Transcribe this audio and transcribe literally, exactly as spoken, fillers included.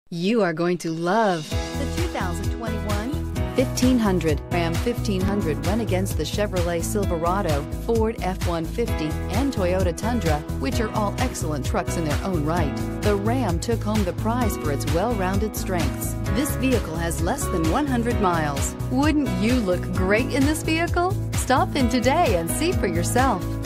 You are going to love the two thousand twenty-one fifteen hundred. Ram fifteen hundred went against the Chevrolet Silverado, Ford F one fifty, and Toyota Tundra, which are all excellent trucks in their own right. The Ram took home the prize for its well-rounded strengths. This vehicle has less than one hundred miles. Wouldn't you look great in this vehicle? Stop in today and see for yourself.